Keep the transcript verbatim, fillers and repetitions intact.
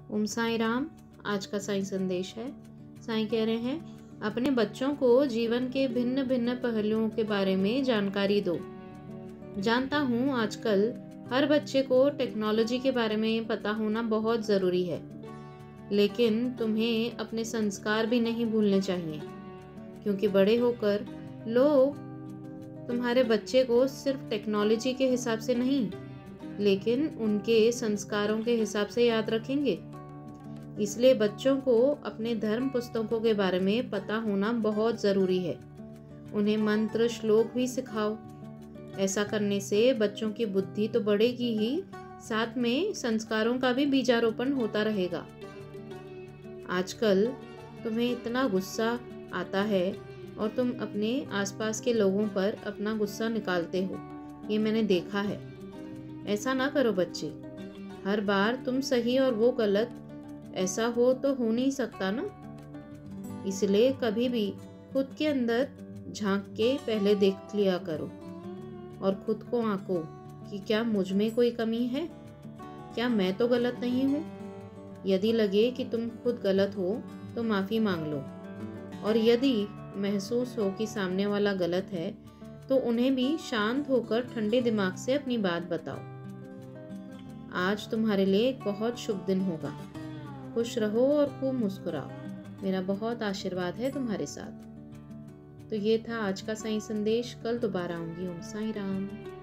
ओम साई राम। आज का साईं संदेश है। साईं कह रहे हैं, अपने बच्चों को जीवन के भिन्न भिन्न पहलुओं के बारे में जानकारी दो। जानता हूँ आजकल हर बच्चे को टेक्नोलॉजी के बारे में पता होना बहुत ज़रूरी है, लेकिन तुम्हें अपने संस्कार भी नहीं भूलने चाहिए, क्योंकि बड़े होकर लोग तुम्हारे बच्चे को सिर्फ टेक्नोलॉजी के हिसाब से नहीं, लेकिन उनके संस्कारों के हिसाब से याद रखेंगे। इसलिए बच्चों को अपने धर्म पुस्तकों के बारे में पता होना बहुत ज़रूरी है। उन्हें मंत्र श्लोक भी सिखाओ। ऐसा करने से बच्चों की बुद्धि तो बढ़ेगी ही, साथ में संस्कारों का भी बीजारोपण होता रहेगा। आजकल तुम्हें इतना गुस्सा आता है और तुम अपने आसपास के लोगों पर अपना गुस्सा निकालते हो, ये मैंने देखा है। ऐसा ना करो बच्चे। हर बार तुम सही और वो गलत, ऐसा हो तो हो नहीं सकता ना। इसलिए कभी भी खुद के अंदर झांक के पहले देख लिया करो और खुद को आंको कि क्या मुझ में कोई कमी है, क्या मैं तो गलत नहीं हूँ। यदि लगे कि तुम खुद गलत हो तो माफ़ी मांग लो, और यदि महसूस हो कि सामने वाला गलत है तो उन्हें भी शांत होकर ठंडे दिमाग से अपनी बात बताओ। आज तुम्हारे लिए एक बहुत शुभ दिन होगा। खुश रहो और खूब मुस्कुराओ। मेरा बहुत आशीर्वाद है तुम्हारे साथ। तो ये था आज का साईं संदेश। कल दोबारा आऊंगी। ओम साई राम।